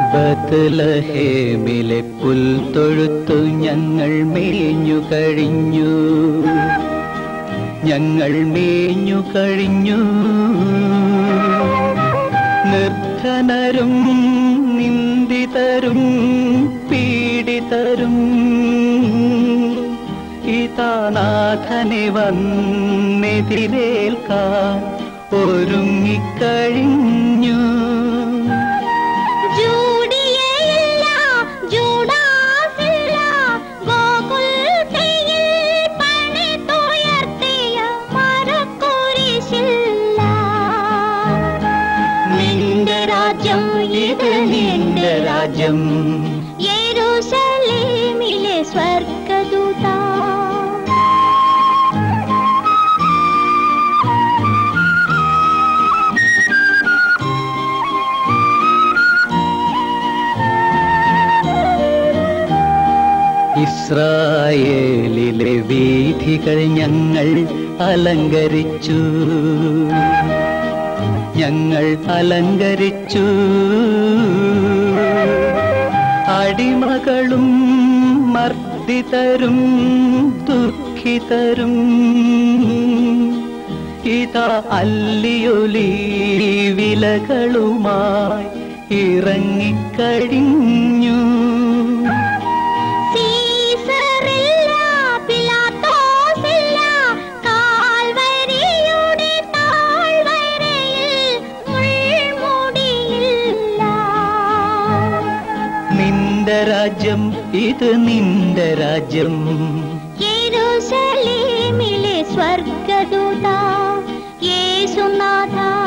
ബത്ലഹേമിലെ പുൽത്തൊഴുത്തു ഞങ്ങൾ മേഞ്ഞു കഴിഞ്ഞു, ഞങ്ങൾ മേഞ്ഞു കഴിഞ്ഞു. നിർധനരും നിന്ദിതരും പീഡിതരും ഇതാ നാഥനെ വന്നെതിരേൽക്കാൻ ഒരുങ്ങിക്കഴിഞ്ഞു. ഇത് നിന്റെ രാജ്യം, യെരൂശലേമിലെ സ്വർഗ്ഗദൂത. ഇസ്രായേലിലെ വീഥികൾ ഞങ്ങൾ അലങ്കരിച്ചു, ഞങ്ങൾ അലങ്കരിച്ചു. അടിമകളും മർദ്ദിതരും ദുഃഖിതരും ഇതാ അല്ലിയൊലി വിലകളുമായി ഇറങ്ങിക്കഴിഞ്ഞു. നിന്റെ രാജ്യം, ഇത് നിന്റെ രാജ്യം, യെരൂശലേമിലെ സ്വർഗ്ഗദൂത. യേശുനാഥ